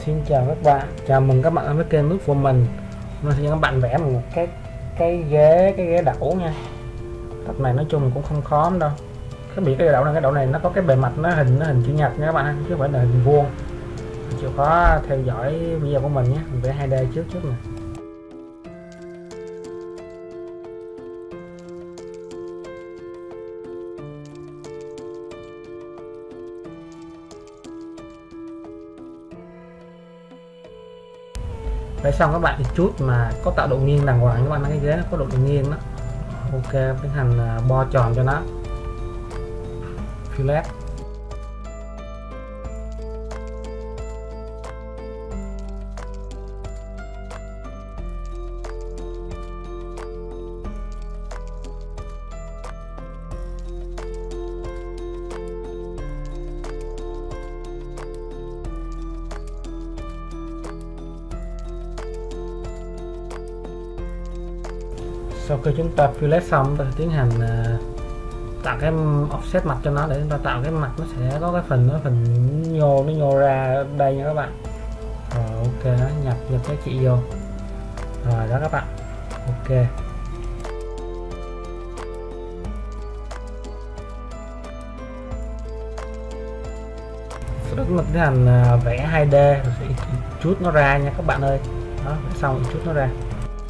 Xin chào các bạn, chào mừng các bạn đến với kênh nước của mình. Mình sẽ cho các bạn vẽ một cái ghế đẩu nha. Tập này nói chung cũng không khó lắm đâu. Cái bị cái đẩu này nó có cái bề mặt nó hình chữ nhật nha các bạn, chứ không phải là hình vuông. Chịu khó theo dõi video của mình nhé. Mình vẽ 2D trước nè. Để xong các bạn chút mà có tạo độ nghiêng đàng hoàng, các bạn thấy cái ghế nó có độ nghiêng đó. Ok, tiến hành bo tròn cho nó fillet. Sau khi chúng ta fillet xong, ta tiến hành tạo cái offset mặt cho nó, để chúng ta tạo cái mặt nó sẽ có cái phần nhô ra đây nha các bạn. Rồi ok, nhập cái chỉ vô rồi đó các bạn. Ok, sau đó mình tiến hành vẽ 2D rồi sẽ chút nó ra nha các bạn ơi. Đó, xong chút nó ra.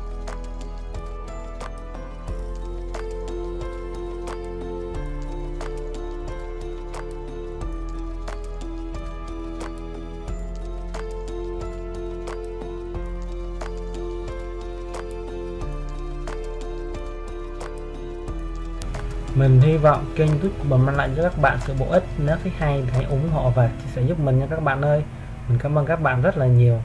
Mình hy vọng kênh YouTube của mình mang lại cho các bạn sự bổ ích. Nếu thấy hay thì hãy ủng hộ và chia sẻ giúp mình nha các bạn ơi. Mình cảm ơn các bạn rất là nhiều.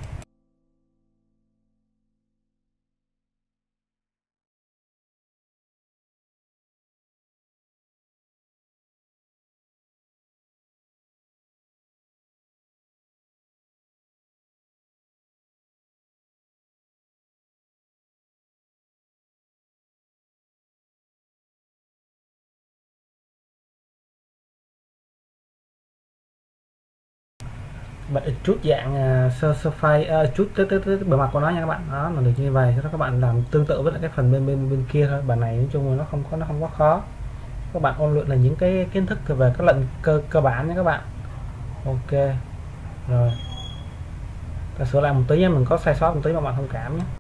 Bạn chút dạng surface chút cái bề mặt của nó nha các bạn. Đó là được như vậy. Sau đó các bạn làm tương tự với lại cái phần bên kia thôi. Bài này nói chung là nó không có khó. Các bạn ôn luyện là những cái kiến thức về các lệnh cơ bản nha các bạn. Ok rồi, ta sửa lại một tí nhé, mình có sai sót một tí mà bạn thông cảm nhé.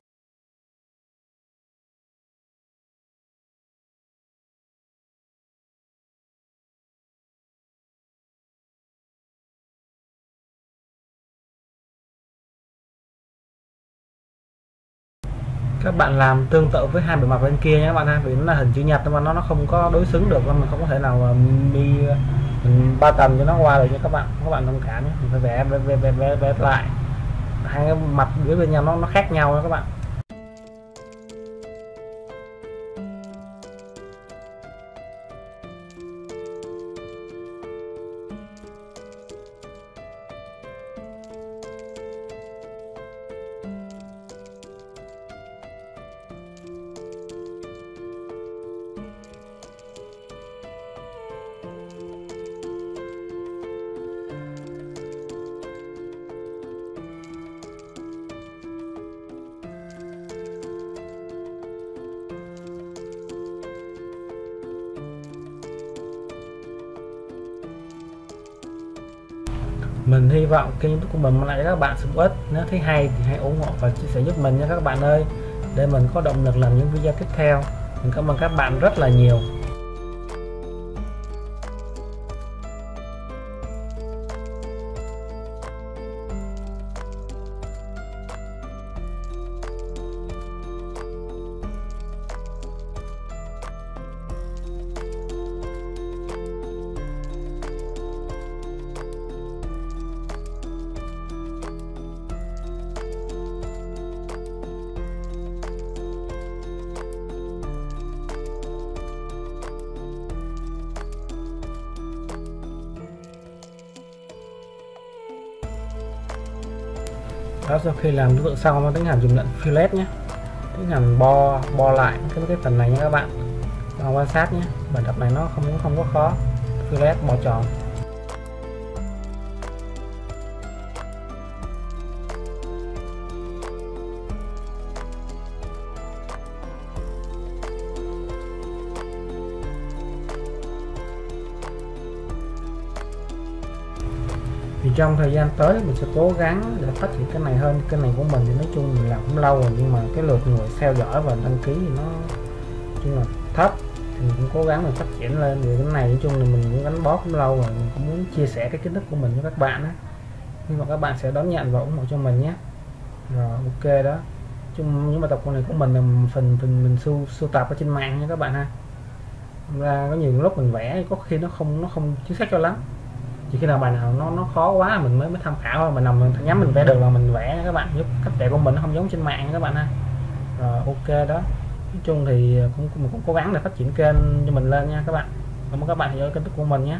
Các bạn làm tương tự với hai bề mặt bên kia nhé các bạn ha, vì nó là hình chữ nhật nhưng mà nó không có đối xứng được, mình không có thể nào mình ba tầng cho nó qua được cho các bạn thông cảm nhé. Mình phải vẽ lại hai cái mặt dưới bên nhau, nó khác nhau đó các bạn. Mình hy vọng kênh YouTube của mình mang lại cho các bạn sự bổ ích. Nếu thấy hay thì hãy ủng hộ và chia sẻ giúp mình nha các bạn ơi, để mình có động lực làm những video tiếp theo. Mình cảm ơn các bạn rất là nhiều. Đó, sau khi làm tương tự xong, nó tiến hành dùng lệnh fillet nhé, tiến hành bo lại cái phần này nha các bạn. Quan sát nhé, bài tập này nó không có khó. Fillet bo tròn. Thì trong thời gian tới mình sẽ cố gắng để phát triển kênh này hơn. Kênh này của mình thì nói chung mình làm cũng lâu rồi, nhưng mà cái lượt người theo dõi và đăng ký thì nó chung là thấp, thì mình cũng cố gắng mình phát triển lên. Vì cái này nói chung là mình cũng gắn bó cũng lâu rồi, mình cũng muốn chia sẻ cái kiến thức của mình cho các bạn á, hy vọng các bạn sẽ đón nhận và ủng hộ cho mình nhé. Rồi ok đó, chung những bài tập này của mình là phần mình sưu tập ở trên mạng nha các bạn ha. Ra có nhiều lúc mình vẽ có khi nó không chính xác cho lắm, chỉ khi nào bài nào nó khó quá mình mới tham khảo thôi. Mình nằm mình nhắm mình vẽ được là mình vẽ nha các bạn, giúp cách vẽ của mình nó không giống trên mạng nha các bạn ha. Rồi ok đó, nói chung thì mình cũng cố gắng để phát triển kênh cho mình lên nha các bạn. Cảm ơn các bạn theo dõi kênh của mình nhé.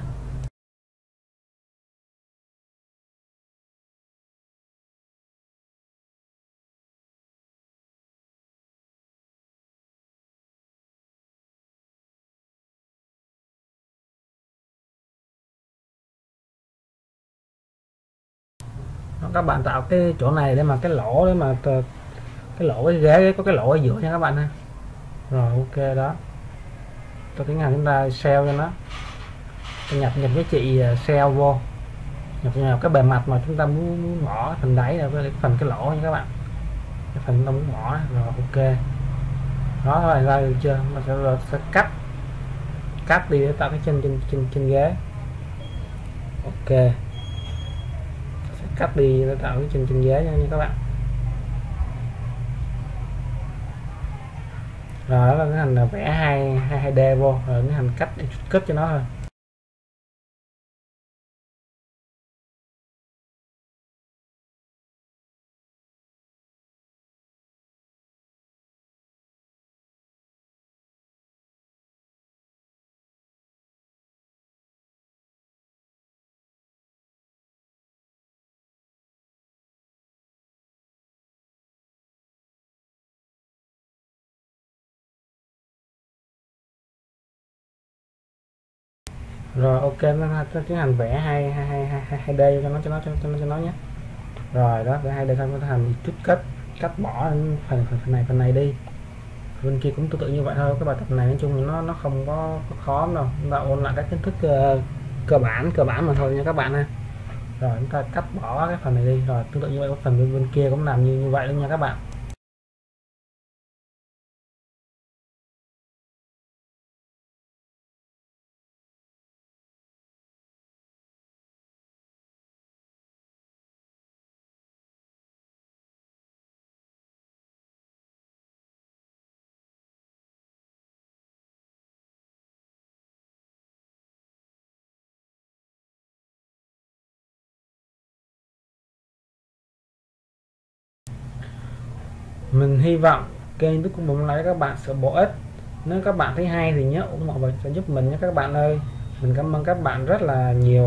Các bạn tạo cái chỗ này để mà cái lỗ, để mà cái lỗ cái ghế có cái lỗ ở giữa nha các bạn ha. Rồi ok đó, tôi tiến hành chúng ta sell cho nó, nhập cái trị sell vô, nhập vào cái bề mặt mà chúng ta muốn bỏ phần đáy là cái phần cái lỗ nha các bạn, cái phần chúng ta muốn bỏ. Rồi ok đó, rồi ra được chưa, mình sẽ cắt đi để tạo cái trên ghế. Ok, sẽ cắt đi để tạo cái trên ghế nha các bạn. Rồi đó là cái hành là vẽ hai d vô, rồi cái hành cắt để cất cho nó thôi. Rồi ok, nó tiến hành vẽ hai d cho nó nhé. Rồi đó, vẽ hai d xong nó thành chút cắt bỏ phần này đi. Bên kia cũng tương tự như vậy thôi. Cái bài tập này nói chung nó không có khó đâu, chúng ta ôn lại các kiến thức cơ bản mà thôi nha các bạn ha. Rồi chúng ta cắt bỏ cái phần này đi. Rồi tương tự như vậy, cái phần bên kia cũng làm như vậy luôn nha các bạn. Mình hy vọng kênh YouTube của mình lại các bạn sẽ bổ ích. Nếu các bạn thấy hay thì nhớ ủng hộ và giúp mình nhé các bạn ơi. Mình cảm ơn các bạn rất là nhiều.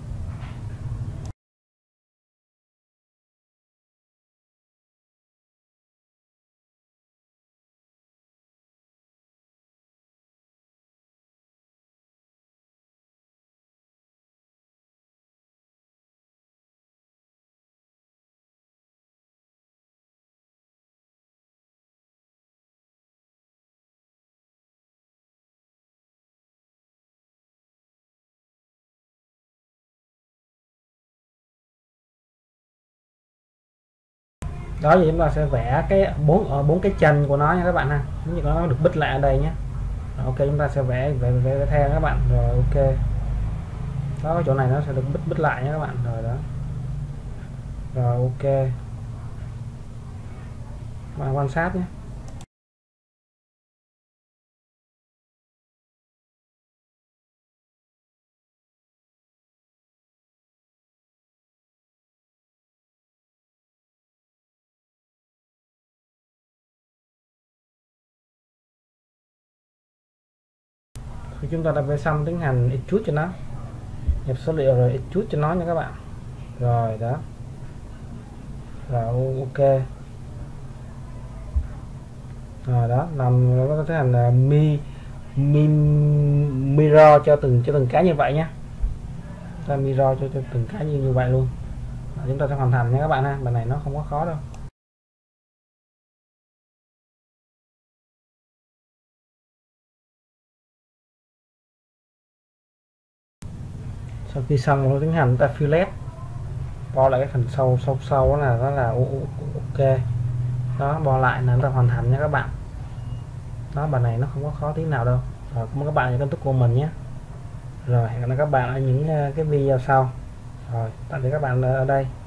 Đó, thì chúng ta sẽ vẽ cái bốn cái chân của nó nha các bạn ha. Nếu như nó được bít lại ở đây nhé. Rồi, ok, chúng ta sẽ vẽ theo các bạn. Rồi ok đó, cái chỗ này nó sẽ được bít lại nha các bạn. Rồi đó, rồi ok, bạn quan sát nhé. Khi chúng ta đã vẽ xong, tiến hành extrude cho nó, nhập số liệu rồi extrude cho nó nha các bạn. Rồi đó, rồi ok, rồi đó, làm nó có tiến hành là mirror cho từng cái như vậy nhé. Ta mirror cho từng cái như vậy luôn. Rồi, chúng ta sẽ hoàn thành nha các bạn ha. Bài này nó không có khó đâu. Sau khi xong rồi tiến hành ta fillet. bo lại cái phần sâu là nó là ok. Đó, bo lại là nó hoàn thành nha các bạn. Đó, bài này nó không có khó tí nào đâu. Rồi, cảm ơn các bạn đã kênh của mình nhé. Rồi, hẹn gặp lại các bạn ở những cái video sau. Rồi, tạm biệt các bạn ở đây.